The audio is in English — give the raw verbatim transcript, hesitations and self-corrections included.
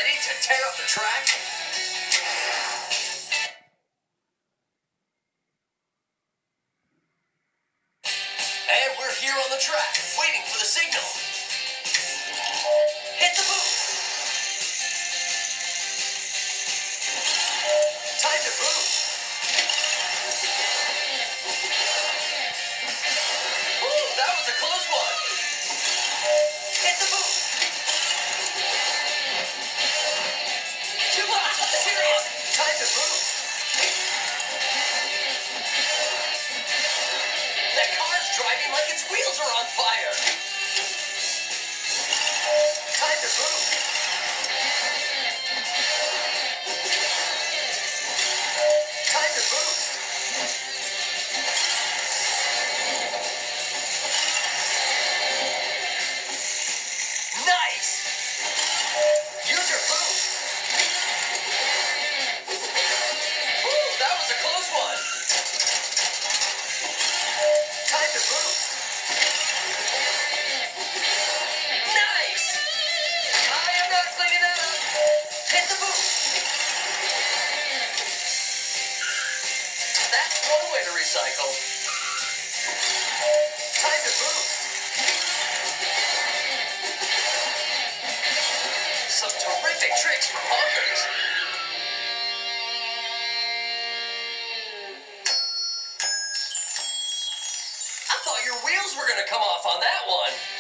Ready to tear up the track? And we're here on the track, waiting for the signal. Hit the boost. Time to boost. Ooh, that was a close one. Hit the boost. Too much, serious. Time to boost. That car's driving like its wheels are on fire. Time to boost. Time to boost. Nice. Use your boost. Ooh, that was a close one. Time to boost. Nice. I am not cleaning up. Hit the boost. That's one way to recycle. Time to boost. Some terrific tricks from Honkers. I thought your wheels were gonna come off on that one.